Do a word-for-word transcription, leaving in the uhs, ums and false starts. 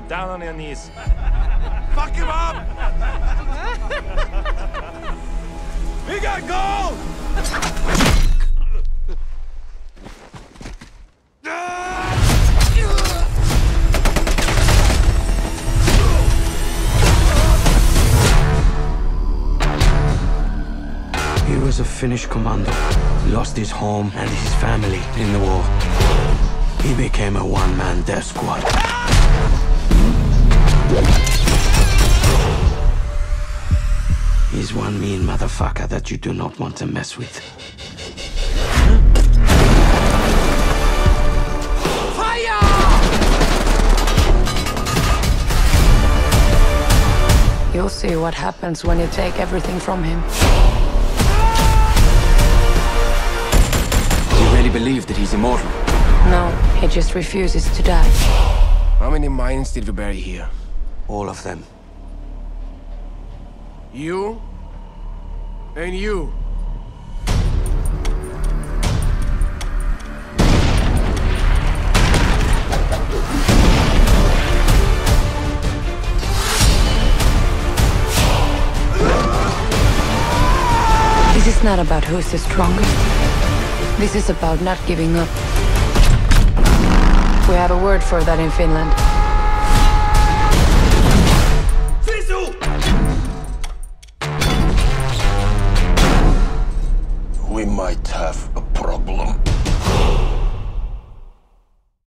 Down on your knees. Fuck him up! We got gold! He was a Finnish commando. He lost his home and his family in the war. He became a one-man death squad. He's one mean motherfucker that you do not want to mess with. Fire! You'll see what happens when you take everything from him. You really believe that he's immortal? No, he just refuses to die. How many mines did we bury here? All of them. You? And you? This is not about who's the strongest. This is about not giving up. We have a word for that in Finland. Sisu! We might have a problem.